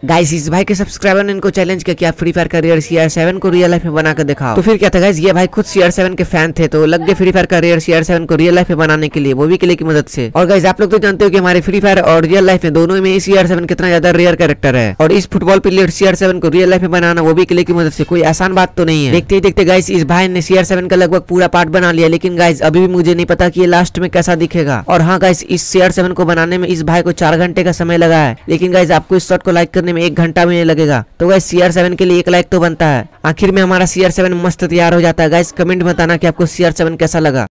Guys इस भाई के सब्सक्राइबर ने इनको चैलेंज किया कि आप फ्री फायर का रेयर CR7 को रियल लाइफ में बना के दिखाओ। तो फिर क्या था गाइस, ये भाई खुद CR7 के फैन थे तो लग गए फ्री फायर का रेयर CR7 को रियल लाइफ में बनाने के लिए, वो भी क्ले की मदद से। और गाइस आप लोग तो जानते हो कि हमारे फ्री फायर और रियल लाइफ में दोनों में CR7 कितना ज्यादा रेयर कैरेक्टर है, और इस फुटबॉल प्लेयर CR7 को रियल लाइफ में बनाना वो भी क्ले की मदद से कोई आसान बात तो नहीं है। देखते ही देखते गाइस इस भाई ने CR7 का लगभग पूरा पार्ट बना लिया, लेकिन गाइस अभी भी मुझे नहीं पता कि ये लास्ट में कैसा दिखेगा। और हाँ गाइस, इस CR7 को बनाने में इस भाई को 4 घंटे का समय लगा है, लेकिन गाइस आपको इस शॉट को लाइक करने में 1 घंटा भी नहीं लगेगा। तो गाइस CR7 के लिए 1 लाइक तो बनता है। आखिर में हमारा CR7 मस्त तैयार हो जाता है। गाइस कमेंट में बताना कि आपको CR7 कैसा लगा।